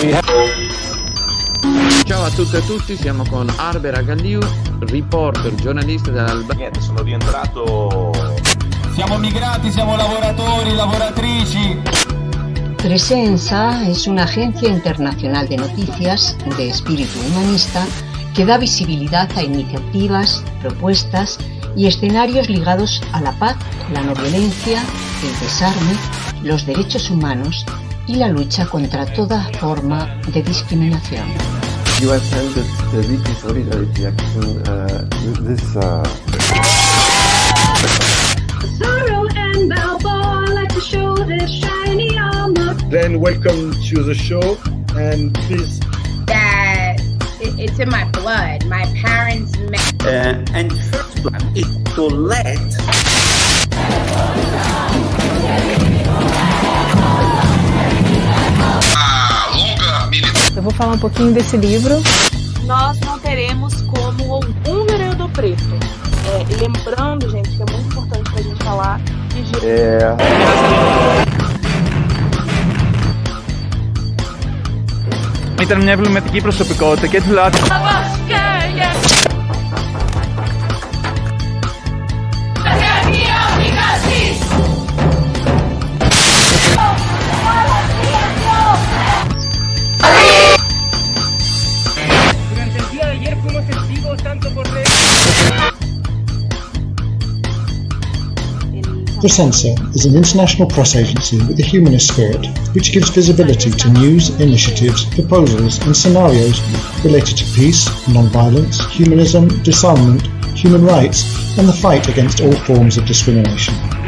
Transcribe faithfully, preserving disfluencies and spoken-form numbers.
Ciao a tutte e tutti, siamo con Arbera Galliu, reporter, giornalista dell'Albania. Niente, sono rientrato. Siamo migrati, siamo lavoratori, lavoratrici. Presenza es una agencia internacional de noticias de espíritu humanista que da visibilidad a iniciativas, propuestas y escenarios ligados a la paz, la no violencia, el desarme, los derechos humanos y la lucha contra toda forma de discriminación. You attended the weekly solidarity action uh, this uh... Sorrow and Balboa like to show their shiny armor. Then welcome to the show, and please. That it, it's in my blood. My parents met. Uh, and first plan is to let. Eu vou falar um pouquinho desse livro. Nós não teremos como um vereador preto. É, lembrando, gente, que é muito importante pra gente falar de... É... Ήταν μια εμβληματική προσωπικότητα και του λάθη. Presensa is an international press agency with a humanist spirit, which gives visibility to news, initiatives, proposals and scenarios related to peace, non-violence, humanism, disarmament, human rights and the fight against all forms of discrimination.